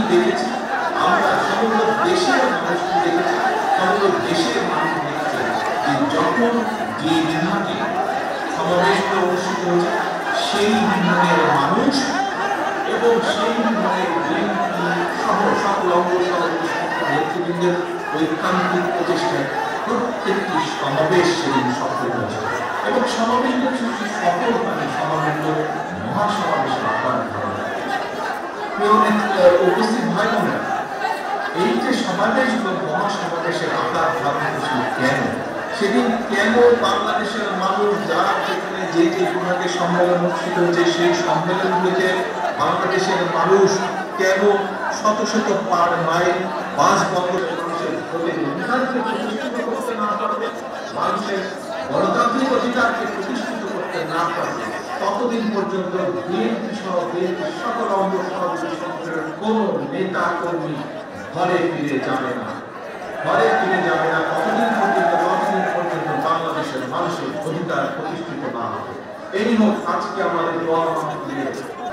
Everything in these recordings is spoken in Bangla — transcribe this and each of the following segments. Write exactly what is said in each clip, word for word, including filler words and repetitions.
দেখেছি, আমরা সমগ্র দেশের মানুষকে দেখেছি, সমগ্র দেশের মানুষ দেখেছে যে যখন যে বিভাগে সমাবেশটা অনুষ্ঠিত হয়েছে সেই বিভাগের মানুষ এবং সেই বিভাগের সহ সকল অঙ্গ নেতৃবৃন্দের ঐকান্তিক প্রচেষ্টায় প্রত্যেকটি সমাবেশ সেদিন সফল হয়েছে এবং সমাবেশটা সফল হয়নি, সমাবেশ মহাসমাবেশে আহ্বান করা উপস্থিত ভাই বোনেরা, এই যে সমাবেশগুলো মহাসমাবেশের আকার ধারণ করেছিল কেন, সেদিন কেন বাংলাদেশের মানুষ যারা সেখানে যে যে বিভাগে সম্মেলন অনুষ্ঠিত হয়েছে সেই সম্মেলনগুলিতে বাংলাদেশের মানুষ কেন শত শত পার মাইল বাস বন্দর মানুষের ভোটের অধিকারকে প্রতিষ্ঠিত করতে না পারবে, মানুষের গণতান্ত্রিক অধিকারকে প্রতিষ্ঠিত করতে না পারবে, ততদিন পর্যন্ত বিএনপি সহ বিএনপির সকল অঙ্গ সহযোগী সংগঠনের কোন নেতা কর্মী ঘরে ফিরে যাবে না, ঘরে ফিরে যাবে না কতদিন পর্যন্ত ততদিন পর্যন্ত বাংলাদেশের মানুষের অধিকার প্রতিষ্ঠিত না হবে। এই হোক আজকে আমাদের দোয়া দিয়ে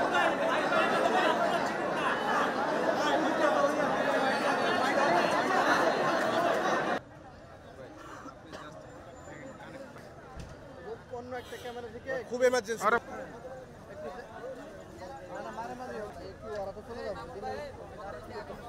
খুব এমার্জেন্সি মারে মারে একটু ওরা তো চলে যাবে